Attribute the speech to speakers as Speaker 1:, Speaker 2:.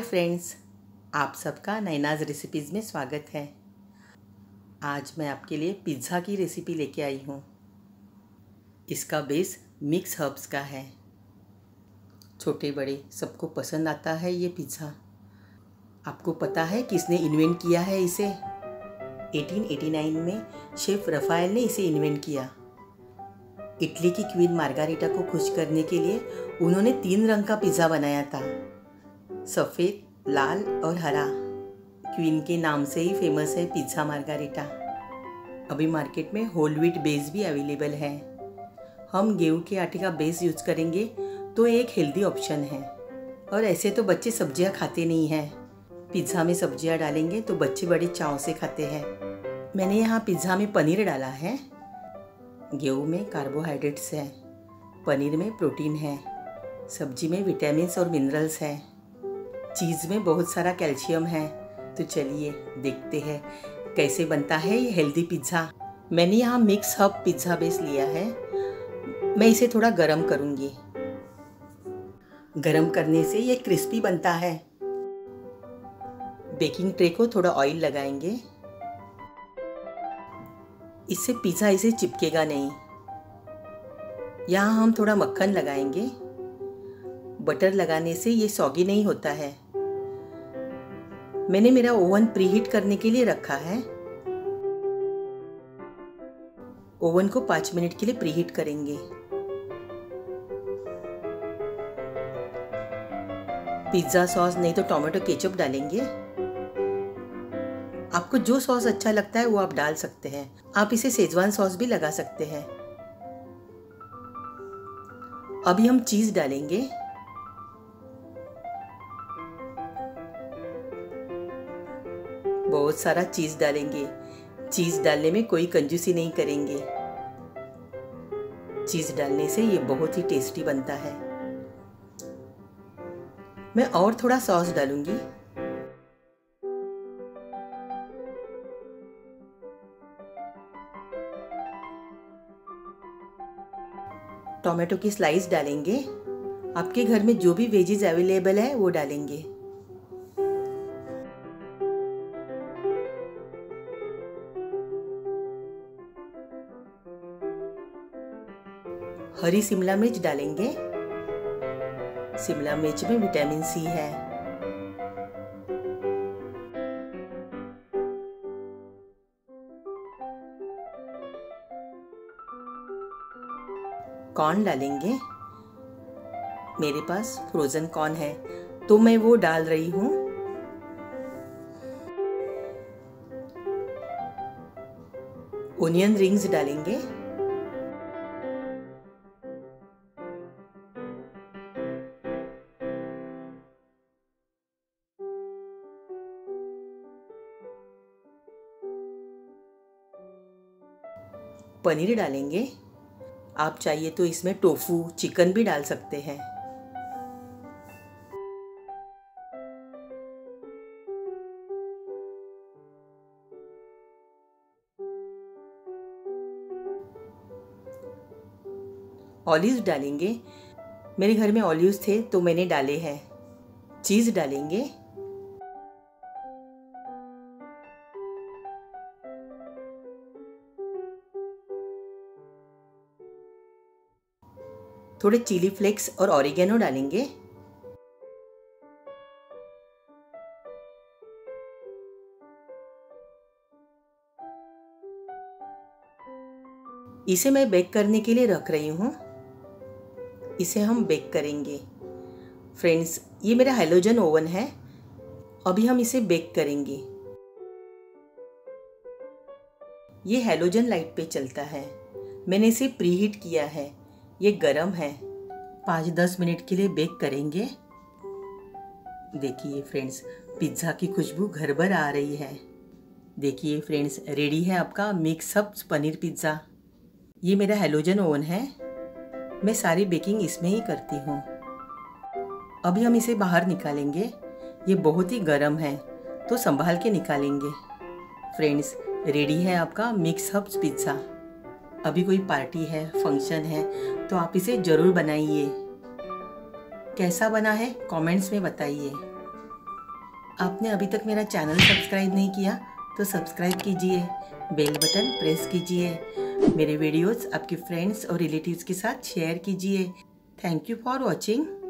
Speaker 1: Hi friends, आप सबका नैनाज़ recipes में स्वागत है। आज मैं आपके लिए पिज़्ज़ा की रेसिपी लेके आई हूँ। इसका बेस मिक्स हर्ब्स का है। छोटे बड़े सबको पसंद आता है ये पिज़्ज़ा। आपको पता है किसने इन्वेंट किया है इसे? 1889 में शेफ़ रफ़ाएल ने इसे इन्वेंट किया। इटली की क्वीन मार्गारिटा को खुश करने के लिए उन्होंने 3 रंग का पिज़्ज़ा बनाया था, सफ़ेद, लाल और हरा। क्वीन के नाम से ही फेमस है पिज़्ज़ा मार्गारिटा। अभी मार्केट में होल व्हीट बेस भी अवेलेबल है। हम गेहूं के आटे का बेस यूज़ करेंगे तो एक हेल्दी ऑप्शन है। और ऐसे तो बच्चे सब्जियां खाते नहीं हैं। पिज़्ज़ा में सब्जियां डालेंगे तो बच्चे बड़े चाव से खाते हैं। मैंने यहाँ पिज़्ज़ा में पनीर डाला है। गेहूं में कार्बोहाइड्रेट्स हैं, पनीर में प्रोटीन है, सब्जी में विटामिन्स और मिनरल्स हैं, चीज़ में बहुत सारा कैल्शियम है। तो चलिए देखते हैं कैसे बनता है ये हेल्दी पिज़्ज़ा। मैंने यहाँ मिक्स हर्ब पिज़्ज़ा बेस लिया है। मैं इसे थोड़ा गरम करूँगी। गरम करने से ये क्रिस्पी बनता है। बेकिंग ट्रे को थोड़ा ऑयल लगाएंगे। इससे पिज़्ज़ा इसे चिपकेगा नहीं। यहाँ हम थोड़ा मक्खन लगाएंगे। बटर लगाने से ये सॉगी नहीं होता है। मैंने मेरा ओवन प्रीहीट करने के लिए रखा है। ओवन को 5 मिनट के लिए प्रीहीट करेंगे। पिज़्ज़ा सॉस नहीं तो टोमेटो केचप डालेंगे। आपको जो सॉस अच्छा लगता है वो आप डाल सकते हैं। आप इसे शेजवान सॉस भी लगा सकते हैं। अभी हम चीज़ डालेंगे। बहुत सारा चीज़ डालेंगे। चीज़ डालने में कोई कंजूसी नहीं करेंगे। चीज़ डालने से ये बहुत ही टेस्टी बनता है। मैं और थोड़ा सॉस डालूंगी। टोमेटो की स्लाइस डालेंगे। आपके घर में जो भी वेजीज अवेलेबल है वो डालेंगे। हरी शिमला मिर्च डालेंगे। शिमला मिर्च में विटामिन सी है। कॉर्न डालेंगे। मेरे पास फ्रोजन कॉर्न है तो मैं वो डाल रही हूँ। ओनियन रिंग्स डालेंगे। पनीर डालेंगे। आप चाहिए तो इसमें टोफू, चिकन भी डाल सकते हैं। ऑलिव्स डालेंगे। मेरे घर में ऑलिव्स थे तो मैंने डाले हैं। चीज़ डालेंगे। थोड़े चिली फ्लेक्स और ऑरिगेनो डालेंगे। इसे मैं बेक करने के लिए रख रही हूँ। इसे हम बेक करेंगे। फ्रेंड्स, ये मेरा हैलोजन ओवन है। अभी हम इसे बेक करेंगे। ये हैलोजन लाइट पे चलता है। मैंने इसे प्रीहीट किया है। ये गरम है। 5-10 मिनट के लिए बेक करेंगे। देखिए फ्रेंड्स, पिज़्ज़ा की खुशबू घर भर आ रही है। देखिए फ्रेंड्स, रेडी है आपका मिक्स हर्ब पनीर पिज़्ज़ा। ये मेरा हैलोजन ओवन है। मैं सारी बेकिंग इसमें ही करती हूँ। अभी हम इसे बाहर निकालेंगे। ये बहुत ही गर्म है तो संभाल के निकालेंगे। फ्रेंड्स, रेडी है आपका मिक्स हर्ब पिज़्ज़ा। अभी कोई पार्टी है, फंक्शन है तो आप इसे ज़रूर बनाइए। कैसा बना है कमेंट्स में बताइए। आपने अभी तक मेरा चैनल सब्सक्राइब नहीं किया तो सब्सक्राइब कीजिए, बेल बटन प्रेस कीजिए, मेरे वीडियोस आपके फ्रेंड्स और रिलेटिव्स के साथ शेयर कीजिए। Thank you for watching.